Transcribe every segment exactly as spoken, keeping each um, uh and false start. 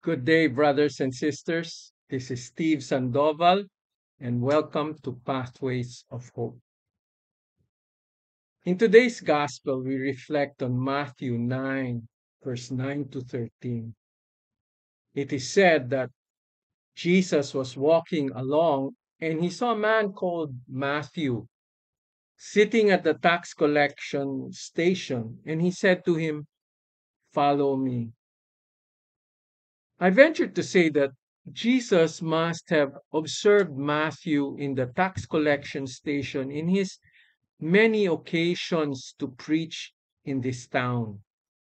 Good day, brothers and sisters. This is Steve Sandoval, and welcome to Pathways of Hope. In today's gospel, we reflect on Matthew nine, verse nine to thirteen. It is said that Jesus was walking along and he saw a man called Matthew sitting at the tax collection station, and he said to him, "Follow me." I venture to say that Jesus must have observed Matthew in the tax collection station in his many occasions to preach in this town.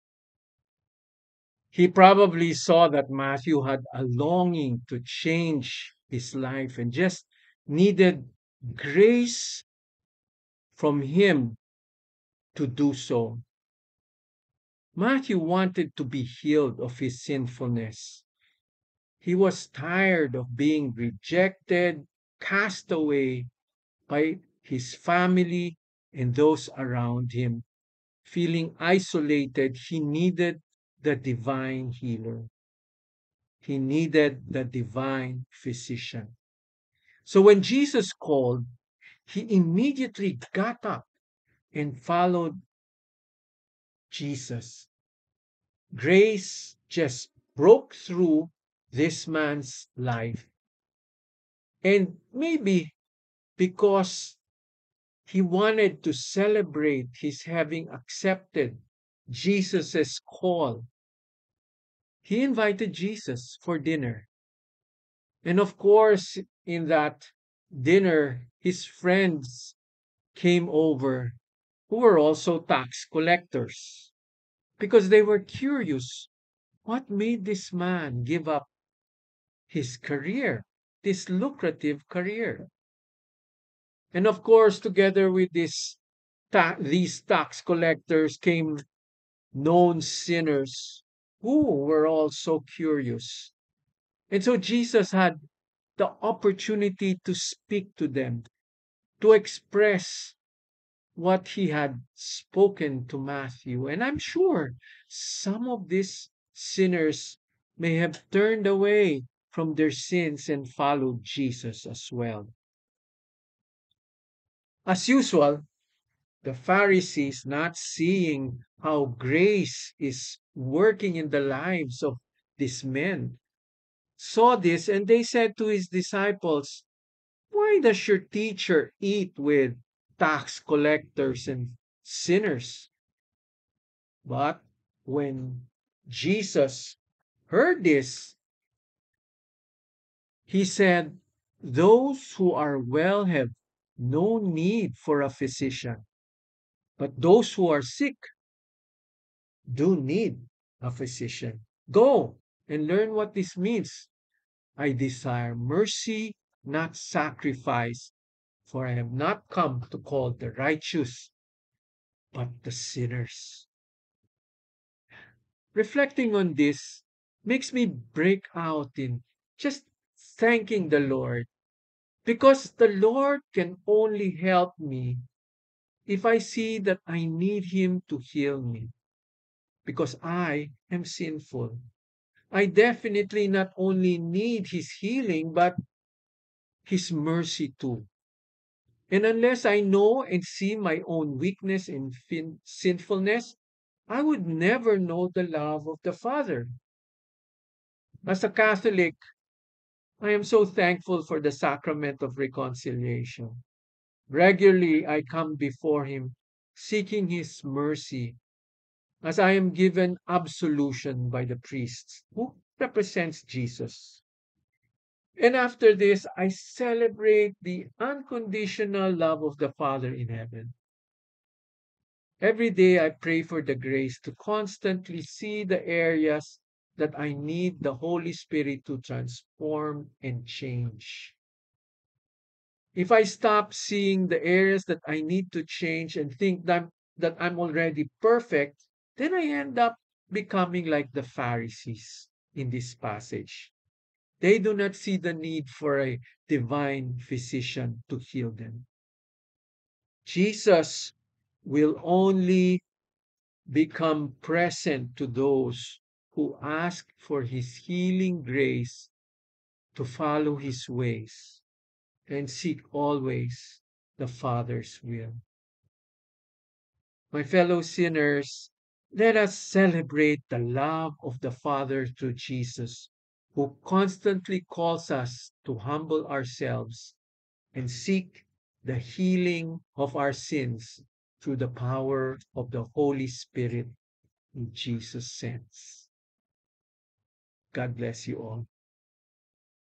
He probably saw that Matthew had a longing to change his life and just needed grace from him to do so. Matthew wanted to be healed of his sinfulness. He was tired of being rejected, cast away by his family and those around him. Feeling isolated, he needed the divine healer. He needed the divine physician. So when Jesus called, he immediately got up and followed Jesus. Grace just broke through this man's life. And maybe because he wanted to celebrate his having accepted Jesus' call, he invited Jesus for dinner. And of course, in that dinner, his friends came over who were also tax collectors because they were curious. What made this man give up his career, this lucrative career? And of course, together with this ta- these tax collectors came known sinners who were also curious. And so Jesus had the opportunity to speak to them, to express what he had spoken to Matthew. And I'm sure some of these sinners may have turned away from their sins and followed Jesus as well. As usual, the Pharisees, not seeing how grace is working in the lives of these men, saw this and they said to his disciples, "Why does your teacher eat with tax collectors and sinners?" But when Jesus heard this, he said, "Those who are well have no need for a physician, but those who are sick do need a physician. Go and learn what this means. I desire mercy, not sacrifice, for I have not come to call the righteous, but the sinners." Reflecting on this makes me break out in just thanking the Lord, because the Lord can only help me if I see that I need Him to heal me, because I am sinful. I definitely not only need His healing, but His mercy too. And unless I know and see my own weakness and fin- sinfulness, I would never know the love of the Father. As a Catholic, I am so thankful for the sacrament of reconciliation. Regularly, I come before Him seeking His mercy as I am given absolution by the priest who represents Jesus. And after this, I celebrate the unconditional love of the Father in heaven. Every day, I pray for the grace to constantly see the areas that I need the Holy Spirit to transform and change. If I stop seeing the areas that I need to change and think that, that I'm already perfect, then I end up becoming like the Pharisees in this passage. They do not see the need for a divine physician to heal them. Jesus will only become present to those who ask for his healing grace to follow his ways and seek always the Father's will. My fellow sinners, let us celebrate the love of the Father through Jesus, who constantly calls us to humble ourselves and seek the healing of our sins through the power of the Holy Spirit whom Jesus sends. God bless you all.